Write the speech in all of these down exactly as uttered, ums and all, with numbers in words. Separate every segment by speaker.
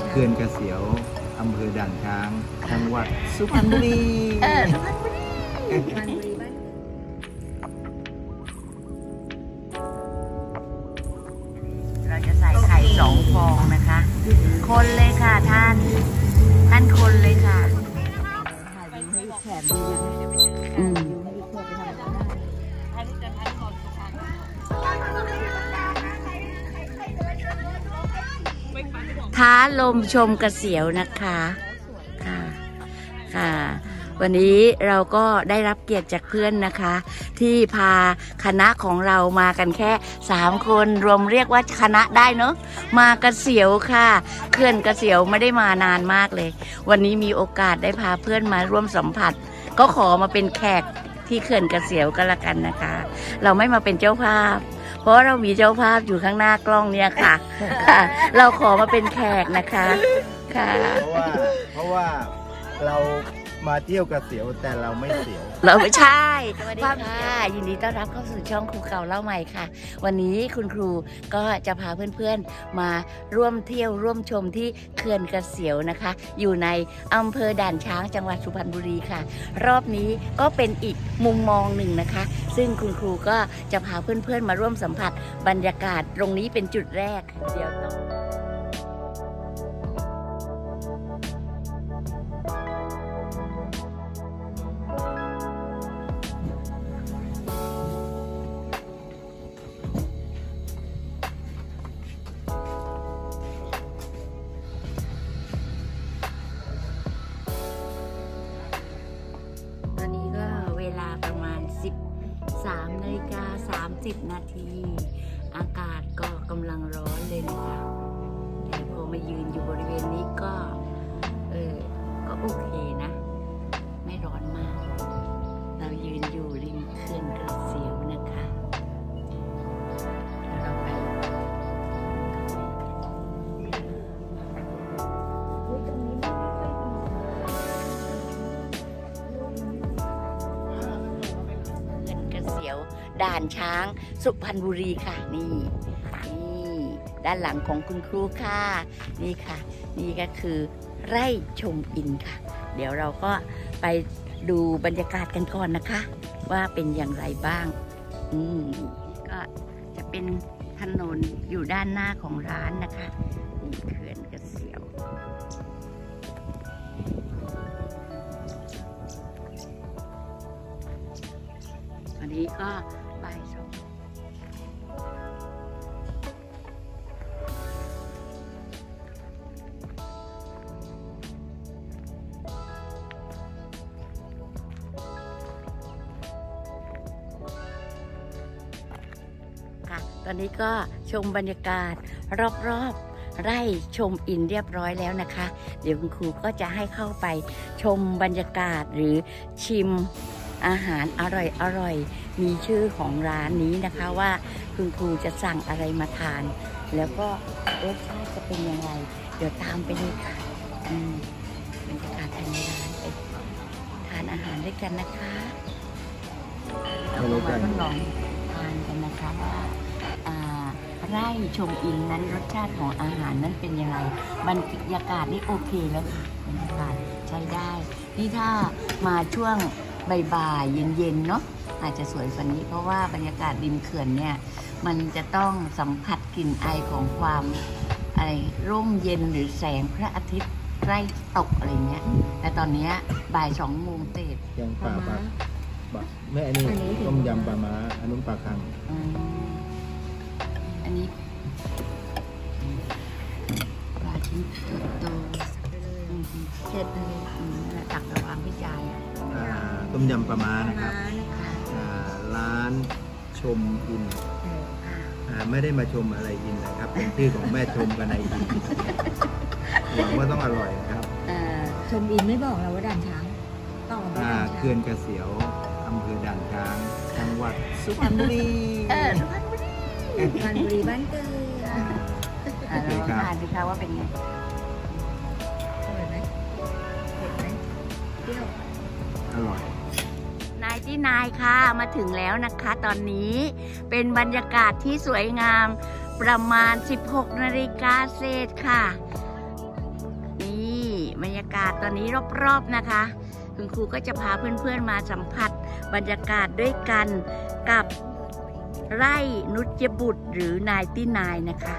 Speaker 1: เขื่อนกระเสียวอำเภอด่านช้างจังหวัดสุพรรณบุรี
Speaker 2: เออสุพรรณบุรีสุพรรณบุรีบ้านเราจะใส่ไข่สองฟองนะคะคนเลยค่ะท่านท่านคนเลยค่ะถ่ายวิวให้อีกแขนดูอืมท้าลมชมกระเสียวนะคะค่ะค่ะวันนี้เราก็ได้รับเกียรติจากเพื่อนนะคะที่พาคณะของเรามากันแค่สามคนรวมเรียกว่าคณะได้เนอะมากระเสียวค่ะเขื่อนกระเสียวไม่ได้มานานมากเลยวันนี้มีโอกาสได้พาเพื่อนมาร่วมสัมผัสก็ขอมาเป็นแขกที่เขื่อนกระเสียวก็แล้วกันนะคะเราไม่มาเป็นเจ้าภาพเพราะเรามีเจ้าภาพอยู่ข้างหน้ากล้องเนี่ยค่ะค่ะเราขอมาเป็นแขกนะคะค่ะ
Speaker 1: เพราะว่าเพราะว่าเรามาเที่ยวกระเสียวแต่เราไม่เสียว
Speaker 2: เราไม่ใช่สวัสดีค่ะยินดีต้อนรับเข้าสู่ช่องครูเก่าเล่าใหม่ค่ะวันนี้คุณครูก็จะพาเพื่อนๆมาร่วมเที่ยวร่วมชมที่เขื่อนกระเสียวนะคะอยู่ในอำเภอด่านช้างจังหวัดสุพรรณบุรีค่ะรอบนี้ก็เป็นอีกมุมมองหนึ่งนะคะซึ่งคุณครูก็จะพาเพื่อนๆมาร่วมสัมผัสบรรยากาศตรงนี้เป็นจุดแรกเดี๋ยวต้องสามนาฬิกาสามสิบนาทีอากาศก็กำลังร้อนเลยนะคะแต่พอมายืนอยู่บริเวณนี้ก็เออก็โอเคนะไม่ร้อนมากเรายืนอยู่ริมเขื่อนกระเสียวนะคะเราไปด่านช้างสุพรรณบุรีค่ะนี่นี่ด้านหลังของคุณครูค่ะนี่ค่ะนี่ก็คือไร่ชมอินค่ะเดี๋ยวเราก็ไปดูบรรยากาศกันก่อนนะคะว่าเป็นอย่างไรบ้างอืมก็จะเป็นถนนอยู่ด้านหน้าของร้านนะคะนี่เขื่อนกระเสียววันนี้ก็บ่ายสองค่ะตอนนี้ก็ชมบรรยากาศรอบๆไร่ชมอินเรียบร้อยแล้วนะคะเดี๋ยวคุณครูก็จะให้เข้าไปชมบรรยากาศหรือชิมอาหารอร่อยอร่อยมีชื่อของร้านนี้นะคะว่าคุณครูจะสั่งอะไรมาทานแล้วก็รสชาติจะเป็นยังไงเดี๋ยวตามไปเลยค่ะอืมบรรยากาศภายในร้านไปทานอาหารด้วยกันนะคะเรามาทดลองทานกันนะคะว่าไร่ชมอินนั้นรสชาติของอาหารนั้นเป็นยังไงบรรยากาศนี่โอเคแล้วค่ะบรรยากาศใช้ได้นี่ถ้ามาช่วงบ่ายๆเย็นๆเนาะอาจจะสวยกว่านี้เพราะว่าบรรยากาศริมเขื่อนเนี่ยมันจะต้องสัมผัสกลิ่นไอของความอะไรร่มเย็นหรือแสงพระอาทิตย์ใกล้ตกอะไรเงี้ยแต่ตอนนี้บ่ายสองโมงเศษ
Speaker 1: ยังปลาปลาแม่อันนี้ต้มยำปลาม้าอันนู้นปลาคัง
Speaker 2: อันนี้ปลาชิ้นโตเช็ดเลยตักระวางพิจารณ์
Speaker 1: ต้มยำปลาม้านะครับร้านชมอินไม่ได้มาชมอะไรอินนะครับเป็นชื่อของแม่ชมกันในอินหวังว่าต้องอร่อยนะครับ
Speaker 2: ชมอินไม่บอกเราว่าด่านช้างต้อง
Speaker 1: เขื่อนกระเสียวอำเภอด่านช้างจังหวัดสุพรรณบุรี
Speaker 2: สุพรรณบุรีสุพรรณบุรีบ้านเกิดเราทานสิคะว่าเป็นไงอร่อยไหมเผ็ดไหมเปรี้ยว
Speaker 1: อร่อย
Speaker 2: นายที่นายค่ะมาถึงแล้วนะคะตอนนี้เป็นบรรยากาศที่สวยงามประมาณสิบหกนาฬิกาเศษค่ะากาศตอนนี้รอบๆนะคะคุณครูก็จะพาเพื่อนๆมาสัมผัสบรรยากาศด้วยกันกับไร่นุชยบุตรหรือนายตี้นายนะคะ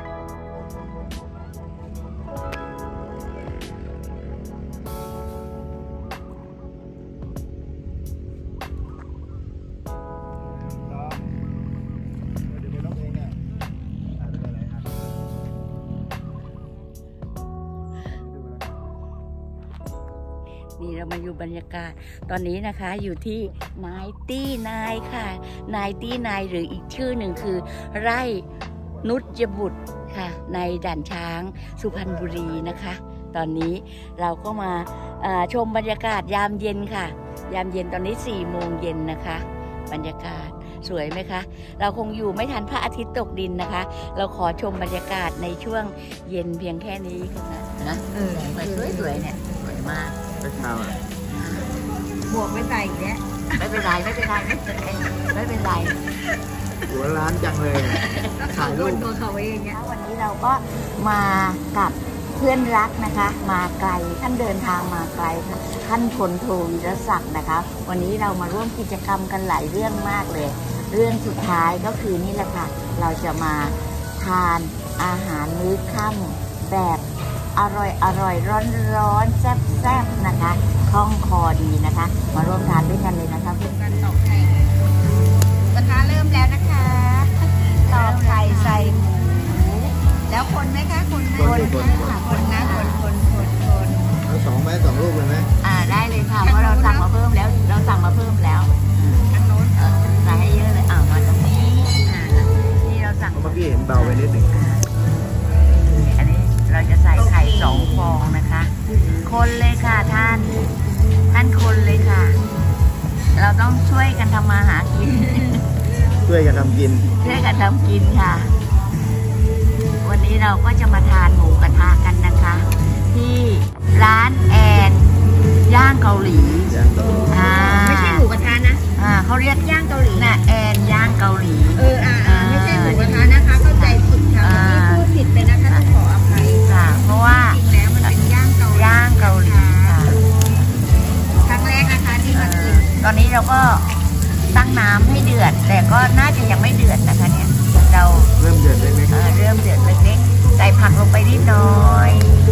Speaker 2: นี่เรามาอยู่บรรยากาศตอนนี้นะคะอยู่ที่นายตี้นายค่ะนายตี้นายหรืออีกชื่อหนึ่งคือไร่นุชยบุตรค่ะในด่านช้างสุพรรณบุรีนะคะ ตอนนี้เราก็มาชมบรรยากาศยามเย็นค่ะยามเย็นตอนนี้สี่โมงเย็นนะคะบรรยากาศสวยไหมคะเราคงอยู่ไม่ทันพระอาทิตย์ตกดินนะคะ เราขอชมบรรยากาศในช่วงเย็นเพียงแค่นี้ค่ะนะเออสวยสวยเนี่ยสวยมาก
Speaker 1: ไม่เช้าอ่ะ
Speaker 2: บวกไม่ใส่อีกแล้วไม่เป็นไรไม่เป็นไรไม่เป็นไรไม่เป็นไร
Speaker 1: หัวร้านจังเลยถ่ายรูป
Speaker 2: ตัวเขาเองเนี่ยวันนี้เราก็มากับเพื่อนรักนะคะมาไกลท่านเดินทางมาไกลท่านพลโทวีรศักดิ์นะคะวันนี้เรามาร่วมกิจกรรมกันหลายเรื่องมากเลยเรื่องสุดท้ายก็คือนี่แหละค่ะเราจะมาทานอาหารมื้อค่ำแบบอร่อยอร่อยร้อนร้อนแซ่บแซ่บนะคะคล่องคอดีนะคะมาร่วมทานด้วยกันเลยนะคะเพื่อนกันตอกไข่กระทะเริ่มแล้วนะคะตอกไข่ใส่หมูแล้วคนไหมคะคนไหมคนคนนะคนคนคนคน
Speaker 1: เอาสองไหมสองลูกเลยไหม
Speaker 2: อ่าได้เลยค่ะเพราะเราสั่งมาเพิ่มแล้วเราสั่งมาเพิ่มแล้วทั้งโน้นใส่ให้เยอะเลยอ่ามาตรงนี้อ่านี่เราสั่ง
Speaker 1: เมื่อกี้เห็นเบาไปนิดหนึ่ง
Speaker 2: อันนี้เราจะใส่ไข่สองฟองนะคะคนเลยค่ะท่านท่านคนเลยค่ะเราต้องช่วยกันทำมาหากิน
Speaker 1: ช่วยกันทำกิน
Speaker 2: ช่วยกันทำกินค่ะวันนี้เราก็จะมาทานหมูกระทะกันนะคะที่ร้านแอนย่างเกาหลี
Speaker 3: ไม่ใช่หมูกระทะนะ
Speaker 2: อ่าเขาเรียก
Speaker 3: ย่างเกาหลี
Speaker 2: นะแอนย่างเกาหลี
Speaker 3: เอออ่าไม่ใช่หมูกระทะนะคะเข้าใจผิดค่ะที่พูดผิดไปนะคะต้องขออภัย
Speaker 2: ค่ะเพราะว่า
Speaker 3: จริงแล้วมันเป็นย่างเกาหลี
Speaker 2: ย่างเกาหลีค่ะ
Speaker 3: ครั้งแรกนะคะที่มากิน
Speaker 2: ตอนนี้เราก็ตั้งน้ำให้เดือดแต่ก็น่าจะยังไม่เดือดนะคะเนี่ยเรา
Speaker 1: เริ่มเดือดเล็ก
Speaker 2: ๆเริ่มเดือดเล็กๆใส่ผักลงไปนิดหน่อย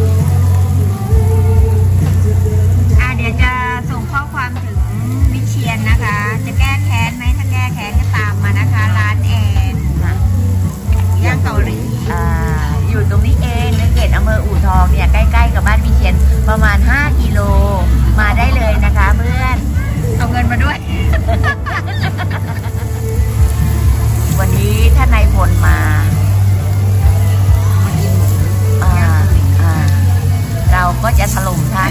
Speaker 3: อ่าเดี๋ยวจะส่งข้อความถึงวิเชียรนะคะจะแก้แค้นไหมถ้าแก้แค้นก็ตามมานะคะร้านแอนย่างเกาหลี
Speaker 2: อ่าอยู่ตรงนี้เองในเขตอำเภออู่ทองเนี่ยใกล้ๆกับบ้านวิเชียรประมาณห้ากิโลมาได้เลยนะคะเพื่อน
Speaker 3: เอาเงินมาด้วย
Speaker 2: วันนี้ท่านนายพลมาเราก็จะถล่มท่าน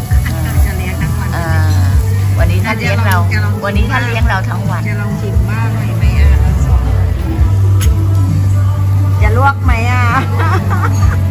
Speaker 2: วันนี้ท่านเลี้ยงเราวันนี้ท่านเลี้ยงเราทั้งวัน
Speaker 3: จะลองชิมบ้างหน่อยไหมอ่ะ
Speaker 2: จะลวกไหมอ่ะ